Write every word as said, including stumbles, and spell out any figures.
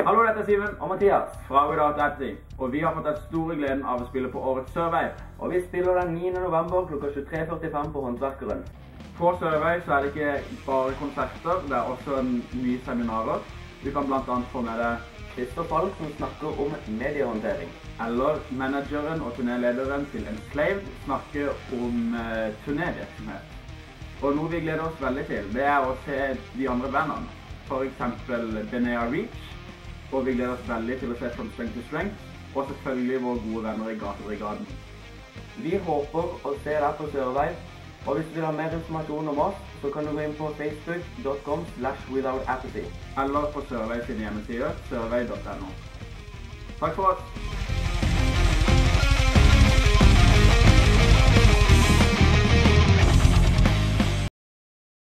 Hallo, dette er Simen og Mathias fra Without Apathy, og vi har fått den store gleden av å spille på årets Survey. Og vi spiller den niende november klokka tjuetre førtifem på Håndverkeren. På Survey så er det ikke bare konserter, det er også mye seminarer. Du kan blant annet få med deg Christer Falk som snakker om mediehåndtering. Eller manageren og turnélederen til Enslaved snakker om uh, turnévirksomhet. Og noe vi gleder oss veldig til, det er å se de andre bandene. For eksempel Benea Reach, og vi gleder oss veldig til å se From Strength to Strength, og selvfølgelig våre gode venner i Gatebrigaden. Vi håper å se deg på Survey, og hvis du vil ha mer informasjon om oss, så kan du gå inn på facebook punktum com slash without apathy. Eller på Survey sin hjemmeside, survey punktum no. Takk for oss!